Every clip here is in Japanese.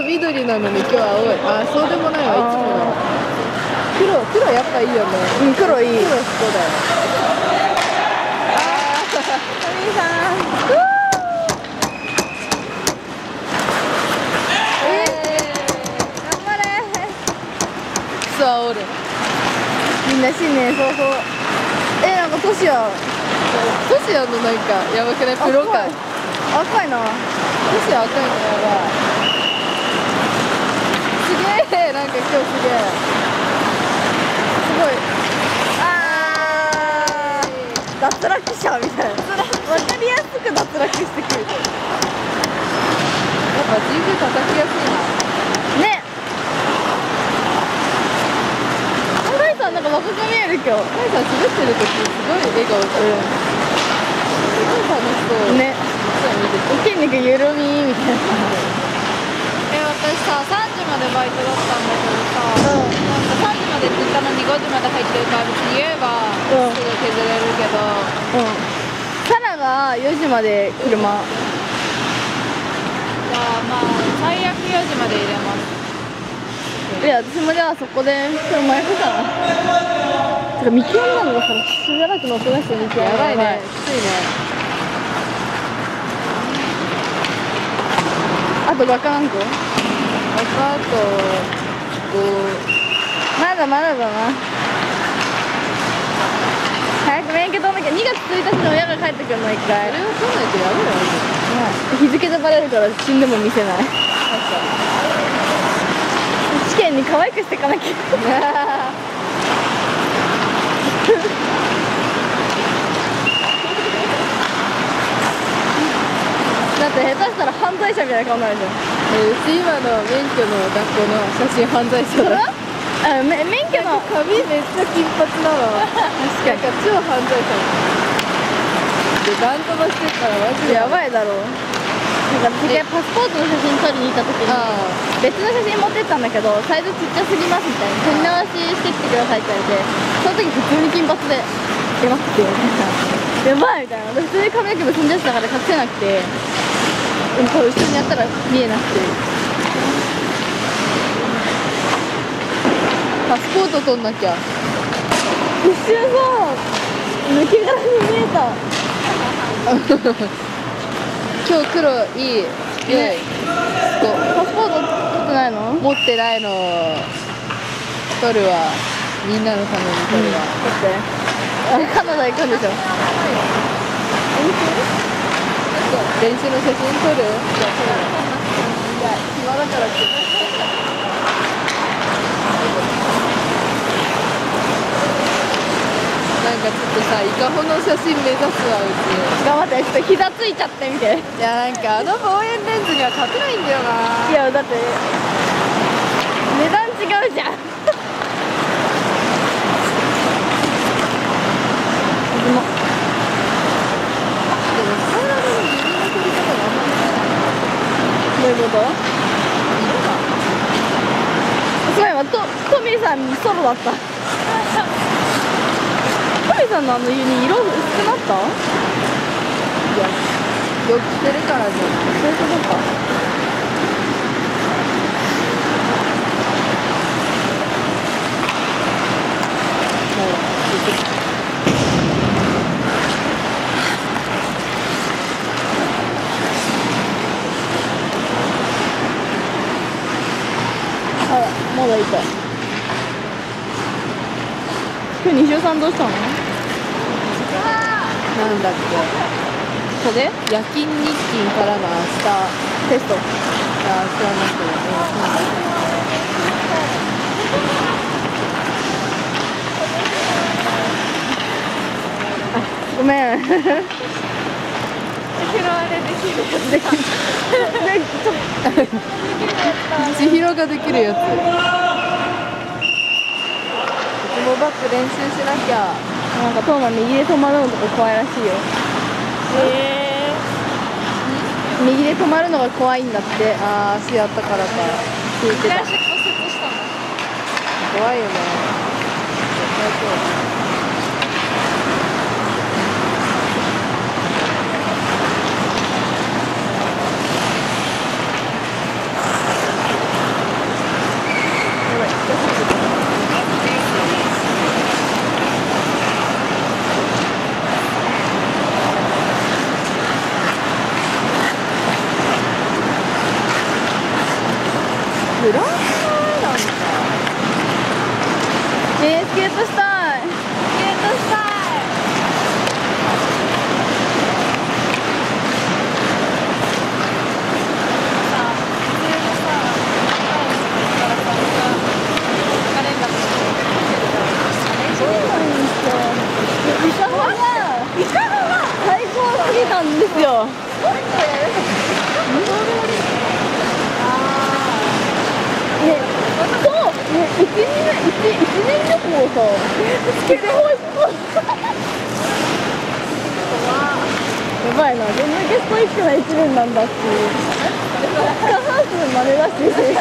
緑なのに今日は青い。あ、そうでもないわ、いつもだわ。黒やっぱいいよね。 うん、黒いい。 黒好きだよ。 トミーさん。頑張れ。 クソ煽る。 みんな新年早々。なんかトシヤのなんかやばくない？プロ感。 赤いな。 トシヤ赤いのやばい。すげえ、なんか今日すげえ。 すごい。脱落者みたいな。わかりやすく脱落してくる。 やっぱ神宮叩きやすいな。 ね。カイさんなんか若く見える今日。 カイさん滑ってる時すごい笑顔してる。すごい楽しそう。 ね。筋肉緩みみたいな。 私さ、3時までバイトだったんだけどさ、なんか3時までって言ったのに5時まで入ってるから別に言えばすぐ削れるけど、 サラが4時まで車。 じゃあまあ最悪4時まで入れます。 いや、私もじゃあそこで車行くかな。てか見極めなのだからしばらく乗ってない人見極め。 やばいね、きついね。 あと学科何個？ あとまだまだだな。早く免許取んなきゃ。2月1日の親が帰ってくるの1回。 あれを取んないとやばいよね。 日付でバレるから死んでも見せない。試験に可愛くしていかなきゃ。だって下手したら犯罪者みたいな顔になるじゃん。 うち今の免許の学校の写真犯罪者だ。 免許の髪めっちゃ金髪なの。確かに超犯罪者でガン飛ばしてったらマジでやばいだろう。なんか私パスポートの写真撮りに行った時に別の写真持ってったんだけどサイズちっちゃすぎますみたいな、撮り直ししてきてくださいって言われて、その時普通に金髪で「出ます」って言われて、やばいみたいな。普通に髪の毛結んじゃってたから隠せなくて、多分一緒にやったら見えなくて。 パスポート取んなきゃ。 一瞬さ抜け殻に見えた。 今日黒いい。ね、 パスポート取ってないの？ 持ってないの。取るわ。みんなのために取るわ。 取って。カナダ行くんでしょ？ 練習の写真撮る？じゃあ撮る。いや、暇だからって。なんかちょっとさ、伊香保の写真目指すわ、うち。 頑張って、ちょっと膝ついちゃってみて。 いや、なんか望遠レンズには勝てないんだよな。 いや、だって値段違うじゃん。 でもカメラの自分の撮り方があんまりない。 どういうこと？すごい、今トミーさんソロだった。トミーさんのユニ色薄くなった？ いや、よく着てるからじゃん。そういうことか。 まだいた。今日西尾さんどうしたの？ なんだっけ。 袖？ 夜勤日勤からの明日テスト。 あ、知らなくて。 ごめん。 後ろあれできるやつ。 でちょっと千尋ができるやつ。うちもバック練習しなきゃ。 なんかトーマ右で止まるのとか怖いらしいよ。右で止まるのが怖いんだって。 ああ、足やったからか。聞いてた。 足骨折したの？ 怖いよね。絶対そう。 フランスなんだ。 スケートしたい。 スケートしたい。 最高すぎたんですよ。ね、そう、ね、1年旅行さ、スケボーやばいな、どんだけストイックな1年なんだっていう。過半数までだし。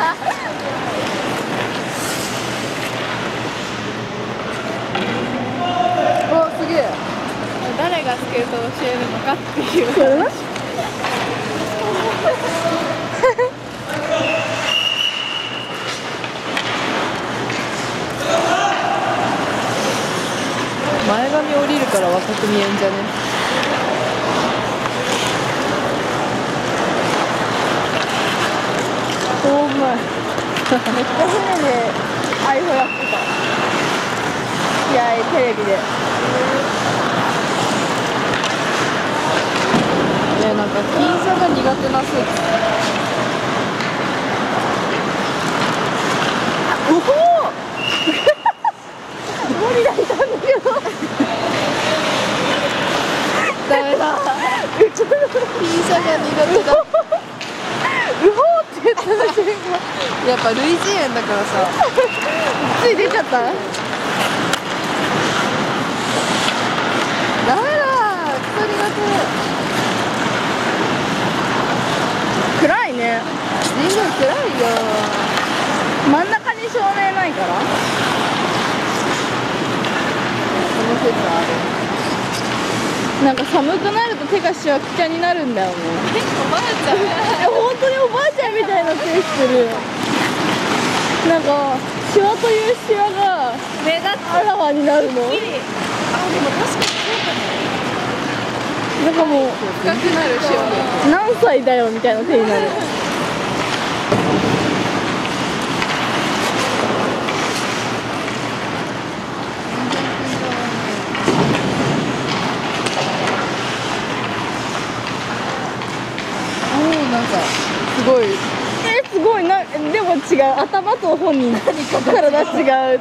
お、すげえ。 誰がスケートを教えるのかっていう話。 前髪降りるから若く見えんじゃね。 おうまい。めっちゃ船でアイフやってた。試合テレビで。 なんか僅差が苦手なスーツ。 おお無理だったんだけど。 ダメだ。僅差が苦手だ。 うほーって言った瞬間。 やっぱ類人猿だからさ。 つい出ちゃった。 ダメだ。クソ苦手。 暗いね。 人間暗いよ。 真ん中に照明ないから。 その説ある。 なんか寒くなると手がシワくちゃになるんだよね。 おばあちゃん。 本当におばあちゃんみたいな手してる。なんかシワというシワが目立つ。 あらわになるの。 あ、でも確かにそうかも。 なんかもう深くなるしよう。 何歳だよみたいな手になる。 なんかすごい。 すごいな。でも違う。頭と本人体違う。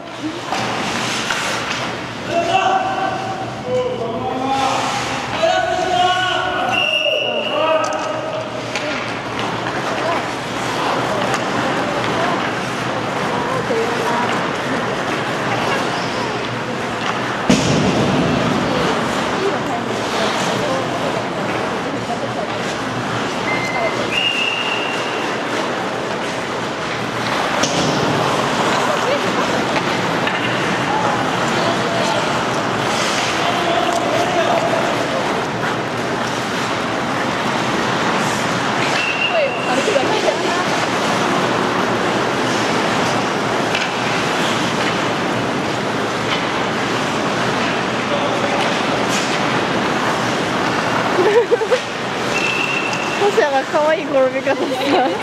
星野が可愛い転び方した。危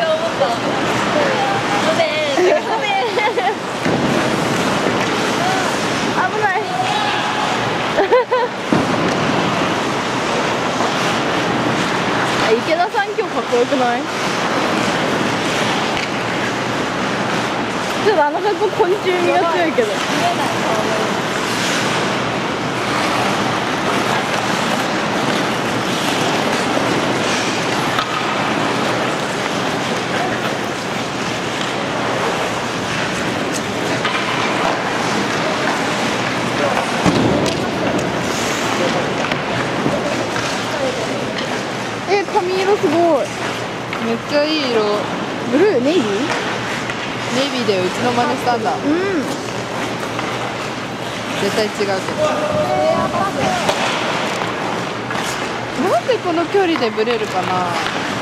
ない。池田さん今日かっこよくない？ちょっとあの格好昆虫味が強いけど。髪色すごい。 めっちゃいい色。 ブルー、ネイビー？ ネイビーでうちの真似したんだ。 うん。 絶対違うけど。なんでこの距離でブレるかな。